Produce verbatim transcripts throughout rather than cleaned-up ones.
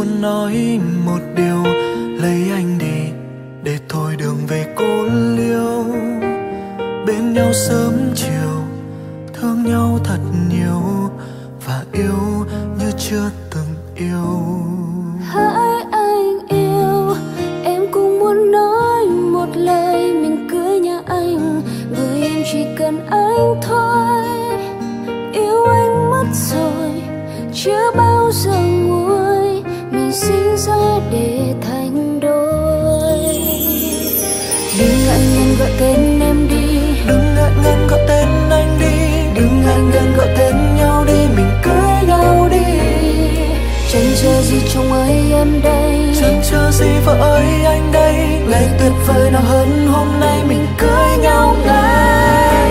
muốn nói một điều, lấy anh đi để thôi đường về cô liêu. Bên nhau sớm chiều, thương nhau thật nhiều và yêu như chưa từng yêu. Hỡi anh yêu, em cũng muốn nói một lời mình cưới nhà anh, bởi em chỉ cần anh thôi. Yêu anh mất rồi, chưa bao giờ nguôi, mình sinh ra để thành đôi. Đừng ngại ngần gọi tên em đi, đừng ngại ngần gọi tên anh đi, đừng ngại ngần gọi tên nhau đi, mình cưới nhau đi. Chẳng chờ gì chồng ơi em đây, chẳng chờ gì vợ ơi anh đây. Ngày tuyệt vời nào hơn hôm nay mình cưới nhau ngay.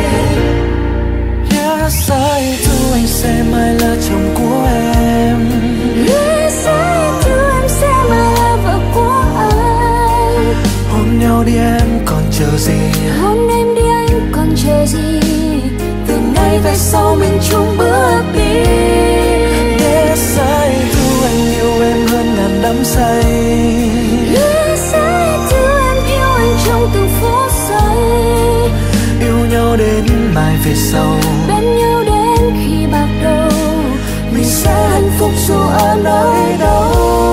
Yes, I do, anh sẽ mãi là chồng của em. Yes, I do, em sẽ mãi là vợ của anh. Hôn nhau đi em còn chờ gì, hôn em đi anh còn chờ gì. từ nay về sau mình chung bước đi. Yes, I do, anh yêu em hơn ngàn đắm say. Yes, I do, em yêu anh trong từng phút giây. Yêu nhau đến mai về sau, bên nhau đến khi bạc đầu, mình sẽ hạnh phúc dù ở nơi đâu.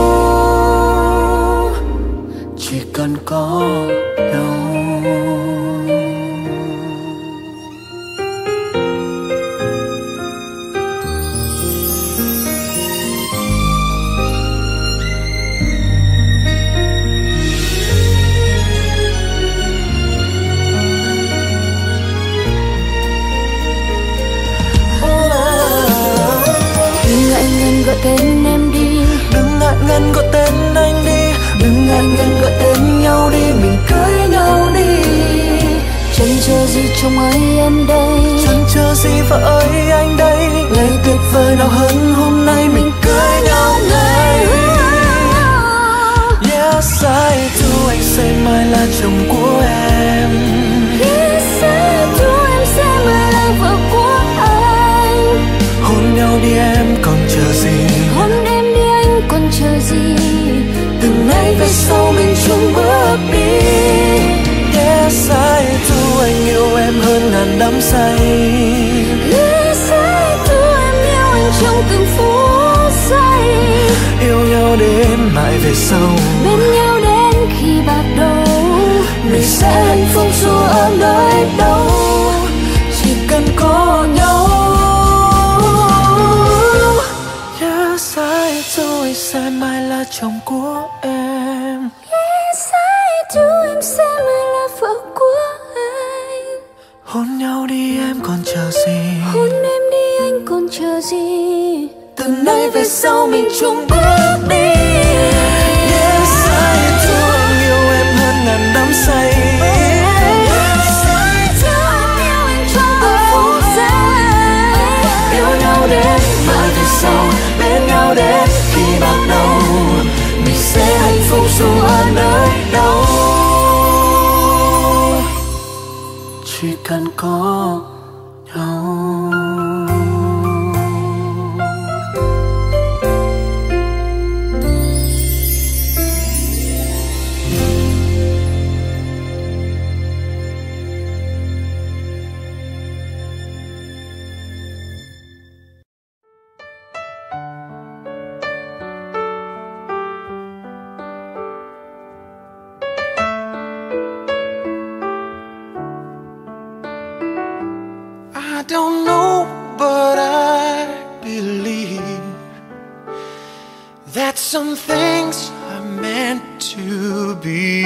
Chỉ cần có nhau. Gọi tên em đi, đừng ngại ngần gọi tên anh đi, đừng ngại ngần gọi tên nhau đi, mình cưới nhau đi. Chẳng chờ gì chồng ơi em đây, chẳng chờ gì vợ ơi anh đây. Ngày tuyệt vời nào hơn hôm nay mình cưới nhau ngay. Yes, I do, anh sẽ mãi là chồng của em. Yes, I do, em sẽ mãi là vợ của anh. Hôn nhau đi em còn chờ gì, hôn em đi anh còn chờ gì. từ nay về sau mình chung bước đi. Yes, I do, anh yêu em hơn ngàn đắm say. Yes, I do, em yêu anh trong từng phút giây. Yêu nhau đến mãi về sau, bên nhau đến khi bạc đầu, mình sẽ hạnh phúc dù ở nơi đâu. Chỉ cần có nhau. Yes, I do, anh sẽ mãi là chồng của em. Yes, I do, em sẽ mãi là vợ của anh. Hôn nhau đi em còn chờ gì, hôn em đi anh còn chờ gì. từ nay về sau mình chung bước đi. Yes, I do, anh yêu em hơn ngàn đắm say. Yes, I do, em yêu anh trong từng phút giây. Yêu nhau đến mãi về sau, bên nhau đến khi bạc đầu, mình sẽ hạnh phúc dù ở nơi đâu. Chỉ cần có nhau. I don't know, but I believe that some things are meant to be,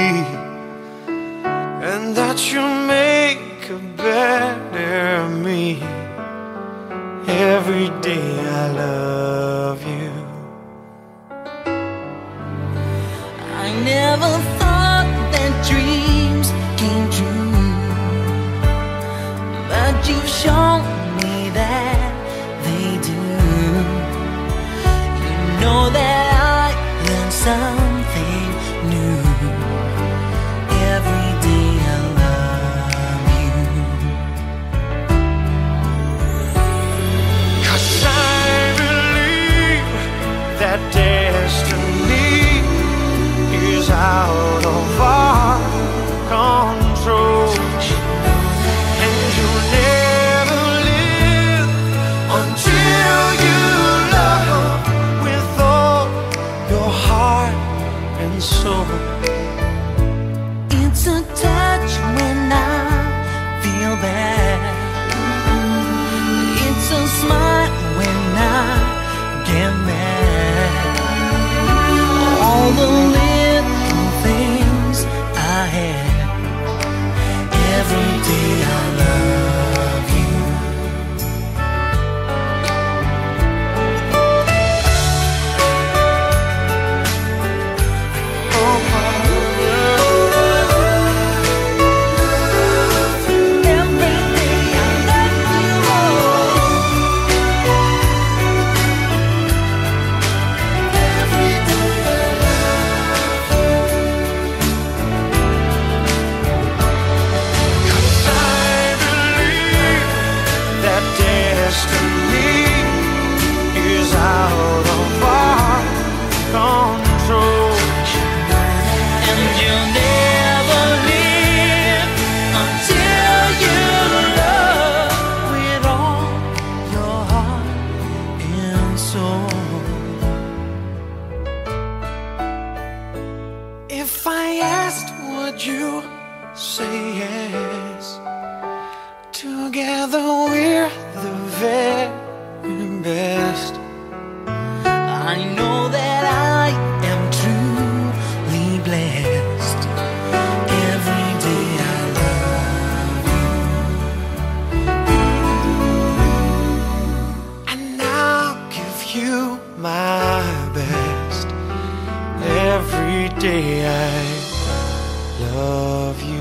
and that you'll make a better me. Every day I love you. I never thought that dreams came true, but you've shown me that they do. You know that I learned something new. Every day I love you. 'Cause I believe that destiny a touch when I feel bad. It's a smile when I get mad. All the little things I had. Every day I love you. Destiny is out of our control, and you'll never live until you love with all your heart and soul. If I asked, would you say yes? Together we're the very best. I know that I am truly blessed. Every day I love you, and I'll give you my best. Every day I love you.